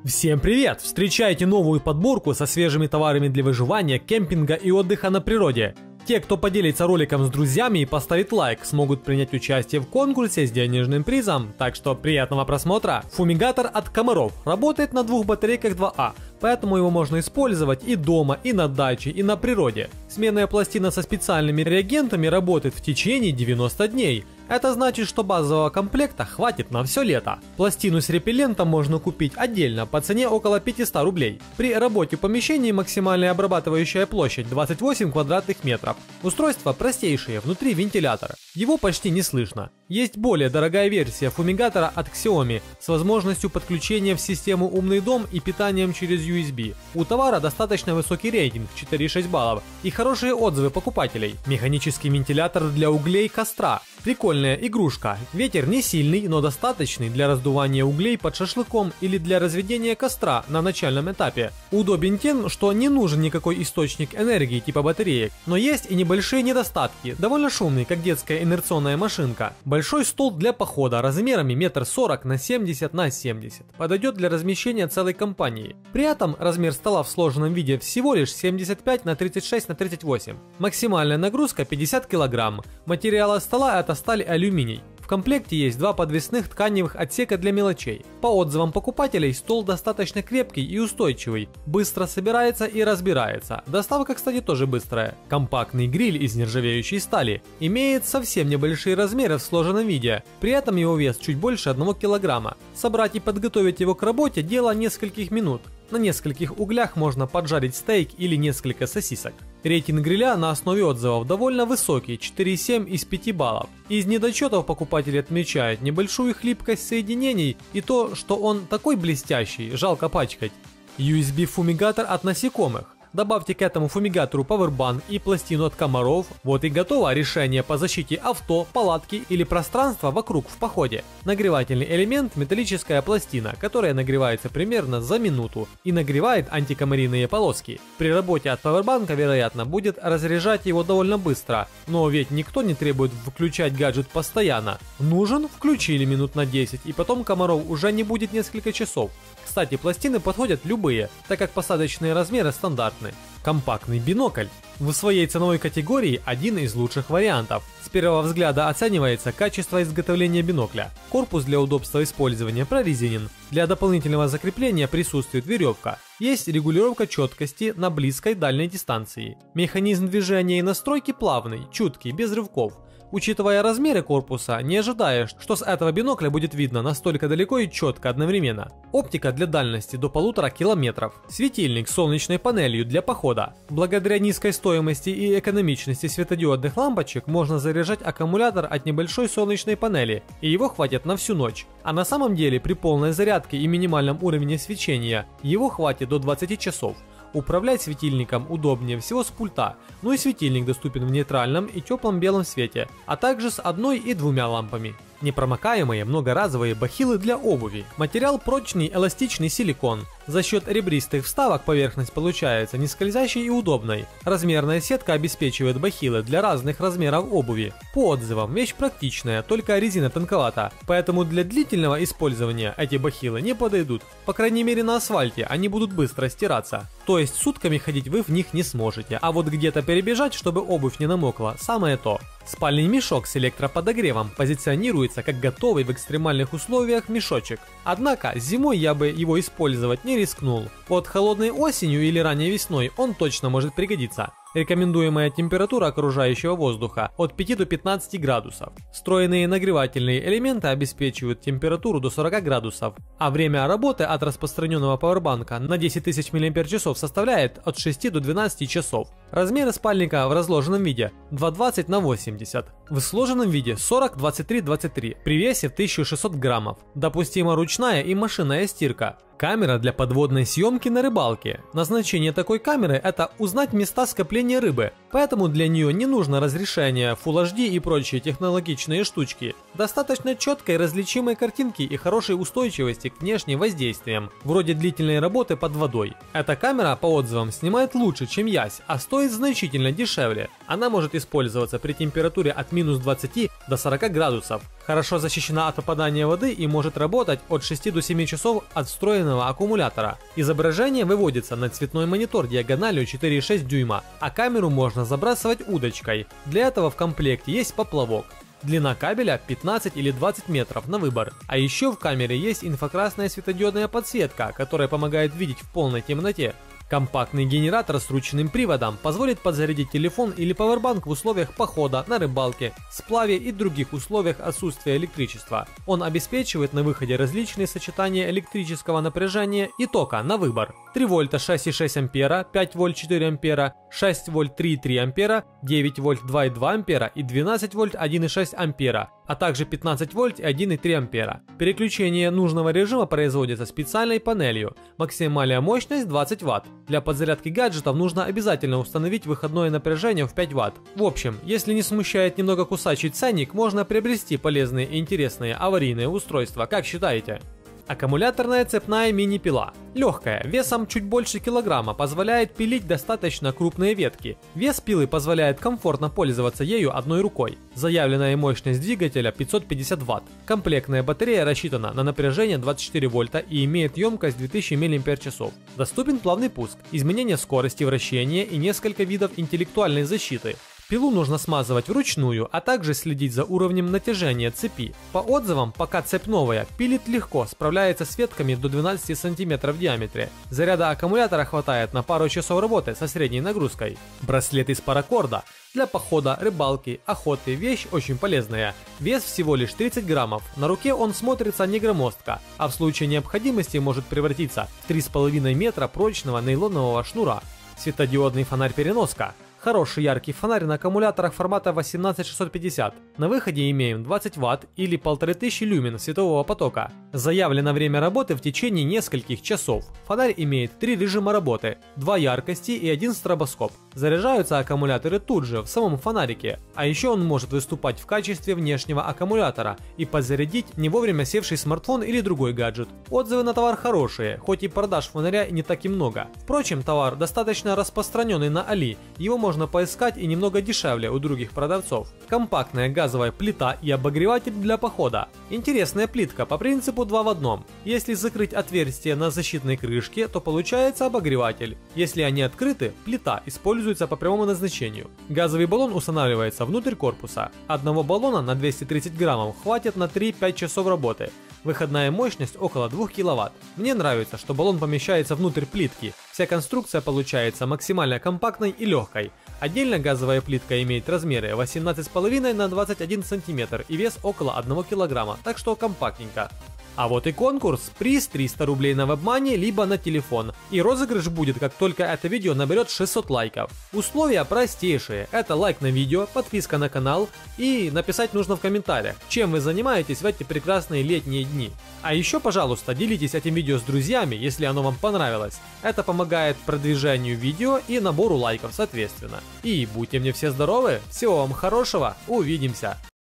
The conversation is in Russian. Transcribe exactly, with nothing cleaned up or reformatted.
Всем привет! Встречайте новую подборку со свежими товарами для выживания, кемпинга и отдыха на природе. Те, кто поделится роликом с друзьями и поставит лайк, смогут принять участие в конкурсе с денежным призом, так что приятного просмотра! Фумигатор от комаров работает на двух батарейках два А, поэтому его можно использовать и дома, и на даче, и на природе. Сменная пластина со специальными реагентами работает в течение девяноста дней. Это значит, что базового комплекта хватит на все лето. Пластину с репеллентом можно купить отдельно по цене около пятисот рублей. При работе в помещении максимальная обрабатывающая площадь двадцать восемь квадратных метров. Устройство простейшее, внутри вентилятор. Его почти не слышно. Есть более дорогая версия фумигатора от Xiaomi с возможностью подключения в систему умный дом и питанием через ю эс би. У товара достаточно высокий рейтинг четыре и шесть баллов и хорошие отзывы покупателей. Механический вентилятор для углей костра. Прикольная игрушка. Ветер не сильный, но достаточный для раздувания углей под шашлыком или для разведения костра на начальном этапе. Удобен тем, что не нужен никакой источник энергии типа батареек, но есть и небольшие недостатки. Довольно шумный, как детская инерционная машинка. Большой стол для похода размерами метр сорок на семьдесят на семьдесят. Подойдет для размещения целой компании. При этом размер стола в сложенном виде всего лишь семьдесят пять на тридцать шесть на тридцать восемь. Максимальная нагрузка пятьдесят килограмм. Материалы стола это сталь и алюминий. В комплекте есть два подвесных тканевых отсека для мелочей. По отзывам покупателей, стол достаточно крепкий и устойчивый, быстро собирается и разбирается. Доставка, кстати, тоже быстрая. Компактный гриль из нержавеющей стали. Имеет совсем небольшие размеры в сложенном виде, при этом его вес чуть больше одного килограмма. Собрать и подготовить его к работе – дело нескольких минут. На нескольких углях можно поджарить стейк или несколько сосисок. Рейтинг гриля на основе отзывов довольно высокий – четыре и семь из пяти баллов. Из недочетов покупатели отмечают небольшую хлипкость соединений и то, что он такой блестящий, жалко пачкать. ю эс би-фумигатор от насекомых. Добавьте к этому фумигатору пауэрбанк и пластину от комаров, вот и готово решение по защите авто, палатки или пространства вокруг в походе. Нагревательный элемент – металлическая пластина, которая нагревается примерно за минуту и нагревает антикомарийные полоски. При работе от пауэрбанка, вероятно, будет разряжать его довольно быстро, но ведь никто не требует включать гаджет постоянно. Нужен – включили минут на десять, и потом комаров уже не будет несколько часов. Кстати, пластины подходят любые, так как посадочные размеры стандартны. Компактный бинокль. В своей ценовой категории один из лучших вариантов. С первого взгляда оценивается качество изготовления бинокля. Корпус для удобства использования прорезинен. Для дополнительного закрепления присутствует веревка. Есть регулировка четкости на близкой дальней дистанции. Механизм движения и настройки плавный, чуткий, без рывков. Учитывая размеры корпуса, не ожидаешь, что с этого бинокля будет видно настолько далеко и четко одновременно. Оптика для дальности до полутора километров. Светильник с солнечной панелью для похода. Благодаря низкой стоимости и экономичности светодиодных лампочек можно заряжать аккумулятор от небольшой солнечной панели, и его хватит на всю ночь. А на самом деле при полной зарядке и минимальном уровне свечения его хватит до двадцати часов. Управлять светильником удобнее всего с пульта, но и светильник доступен в нейтральном и теплом белом свете, а также с одной и двумя лампами. Непромокаемые многоразовые бахилы для обуви. Материал прочный эластичный силикон. За счет ребристых вставок поверхность получается не скользящей и удобной. Размерная сетка обеспечивает бахилы для разных размеров обуви. По отзывам, вещь практичная, только резина тонковата, поэтому для длительного использования эти бахилы не подойдут. По крайней мере на асфальте они будут быстро стираться. То есть сутками ходить вы в них не сможете, а вот где-то перебежать, чтобы обувь не намокла, самое то. Спальный мешок с электроподогревом позиционируется как готовый в экстремальных условиях мешочек. Однако зимой я бы его использовать не рискнул. Под холодной осенью или ранней весной он точно может пригодиться. Рекомендуемая температура окружающего воздуха от пяти до пятнадцати градусов. Встроенные нагревательные элементы обеспечивают температуру до сорока градусов, а время работы от распространенного пауэрбанка на десять тысяч миллиампер-часов составляет от шести до двенадцати часов. Размеры спальника в разложенном виде два двадцать на восемьдесят, в сложенном виде сорок двадцать три двадцать три, при весе в тысячу шестьсот граммов. Допустима ручная и машинная стирка. Камера для подводной съемки на рыбалке. Назначение такой камеры – это узнать места скопления рыбы, поэтому для нее не нужно разрешение, фулл эйч ди и прочие технологичные штучки. Достаточно четкой различимой картинки и хорошей устойчивости к внешним воздействиям, вроде длительной работы под водой. Эта камера, по отзывам, снимает лучше, чем Ясь, а стоит значительно дешевле. Она может использоваться при температуре от минус двадцати до сорока градусов. Хорошо защищена от попадания воды и может работать от шести до семи часов от встроенного аккумулятора. Изображение выводится на цветной монитор диагональю четыре и шесть дюйма, а камеру можно забрасывать удочкой. Для этого в комплекте есть поплавок. Длина кабеля пятнадцать или двадцать метров на выбор. А еще в камере есть инфракрасная светодиодная подсветка, которая помогает видеть в полной темноте. Компактный генератор с ручным приводом позволит подзарядить телефон или пауэрбанк в условиях похода, на рыбалке, сплаве и других условиях отсутствия электричества. Он обеспечивает на выходе различные сочетания электрического напряжения и тока на выбор. три вольта шесть и шесть ампера, пять вольт четыре ампера, шесть вольт три и три ампера, девять вольт два и два ампера и двенадцать вольт один и шесть ампера, а также пятнадцать вольт и один и три ампера. Переключение нужного режима производится специальной панелью. Максимальная мощность двадцать ватт. Для подзарядки гаджетов нужно обязательно установить выходное напряжение в пять ватт. В общем, если не смущает немного кусачий ценник, можно приобрести полезные и интересные аварийные устройства, как считаете? Аккумуляторная цепная мини-пила. Легкая, весом чуть больше килограмма, позволяет пилить достаточно крупные ветки. Вес пилы позволяет комфортно пользоваться ею одной рукой. Заявленная мощность двигателя пятьсот пятьдесят ватт. Комплектная батарея рассчитана на напряжение двадцать четыре вольта и имеет емкость две тысячи миллиампер-часов. Доступен плавный пуск, изменение скорости вращения и несколько видов интеллектуальной защиты. Пилу нужно смазывать вручную, а также следить за уровнем натяжения цепи. По отзывам, пока цепь новая, пилит легко, справляется с ветками до двенадцати сантиметров в диаметре. Заряда аккумулятора хватает на пару часов работы со средней нагрузкой. Браслет из паракорда. Для похода, рыбалки, охоты вещь очень полезная. Вес всего лишь тридцать граммов. На руке он смотрится не громоздко, а в случае необходимости может превратиться в три с половиной метра прочного нейлонового шнура. Светодиодный фонарь-переноска. Хороший яркий фонарь на аккумуляторах формата восемнадцать шестьсот пятьдесят. На выходе имеем двадцать ватт или полторы тысячи люмен светового потока. Заявлено время работы в течение нескольких часов. Фонарь имеет три режима работы, два яркости и один стробоскоп. Заряжаются аккумуляторы тут же, в самом фонарике. А еще он может выступать в качестве внешнего аккумулятора и подзарядить не вовремя севший смартфон или другой гаджет. Отзывы на товар хорошие, хоть и продаж фонаря не так и много. Впрочем, товар достаточно распространенный на Али, его можно Можно поискать и немного дешевле у других продавцов. Компактная газовая плита и обогреватель для похода. Интересная плитка по принципу два в одном. Если закрыть отверстие на защитной крышке, то получается обогреватель. Если они открыты, плита используется по прямому назначению. Газовый баллон устанавливается внутрь корпуса. Одного баллона на двести тридцать граммов хватит на три-пять часов работы. Выходная мощность около двух киловатт. Мне нравится, что баллон помещается внутрь плитки. Вся конструкция получается максимально компактной и легкой. Отдельно газовая плитка имеет размеры восемнадцать с половиной на двадцать один сантиметр и вес около одного килограмма, так что компактненько. А вот и конкурс, приз триста рублей на WebMoney либо на телефон. И розыгрыш будет, как только это видео наберет шестьсот лайков. Условия простейшие, это лайк на видео, подписка на канал и написать нужно в комментариях, чем вы занимаетесь в эти прекрасные летние дни. А еще, пожалуйста, делитесь этим видео с друзьями, если оно вам понравилось. Это помогает продвижению видео и набору лайков соответственно. И будьте мне все здоровы, всего вам хорошего, увидимся!